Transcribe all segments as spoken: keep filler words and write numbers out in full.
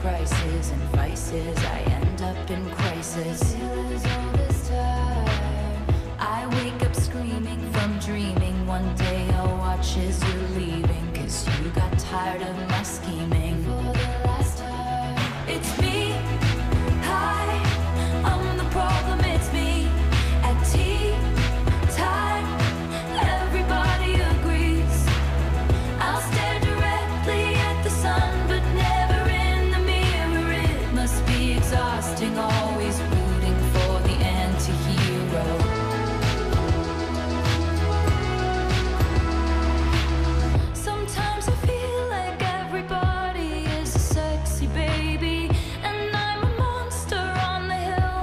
prices and vices, I end up in crisis. All this time, I wake up screaming from dreaming. One day I'll watch as you're leaving, 'cause you got tired of my scheming. For the last time, it's me. Hi, I'm the problem, it's me. At tea time, everybody agrees. I'll stare directly at the sun, but never in the mirror. It must be exhausting, always rooting for the anti-hero. Sometimes I feel like everybody is a sexy baby, and I'm a monster on the hill.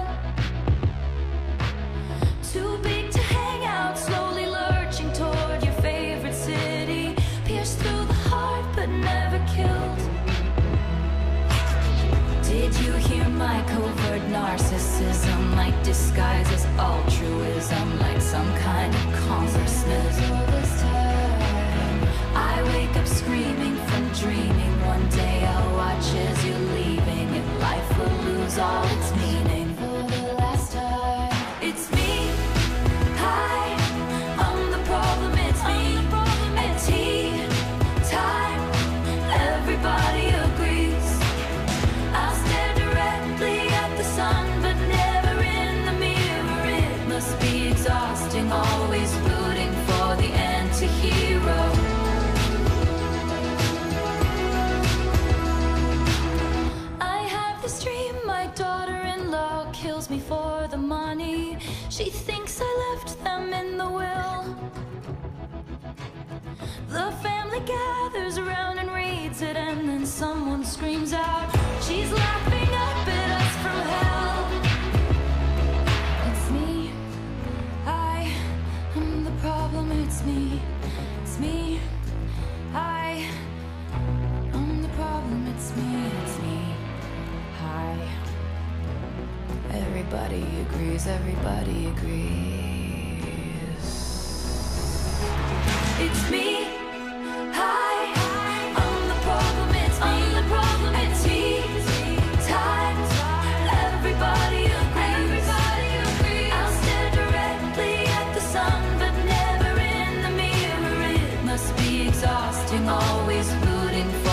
Too big to hang out, slowly lurching toward your favorite city. Pierced through the heart, but never killed. Did you hear my covert narcissism? Like disguise as altruism, like some kind of consciousness. All this time, I wake up screaming from dreaming. One day I'll watch as you're leaving, and life will lose all its meaning. For the last time, it's me. Hi, I'm the problem, it's me. At tea time, everybody agrees. I'll stare directly at the sun, but never in the mirror. It must be exhausting, always rooting for the anti-hero. I have this dream, my daughter-in-law kills me for the money. She thinks I left them in the will. The family gathers around and reads it, and then someone screams out, she's laughing up at us from hell. It's me. I am the problem, it's me. It's me. I am the problem, it's me. It's me. Hi. Everybody agrees, everybody agrees. It's me. Hi, I'm the problem, it's me. I'm the problem, it's me. Time, everybody agrees. Everybody agrees. I'll stare directly at the sun, but never in the mirror. It must be exhausting, always rooting for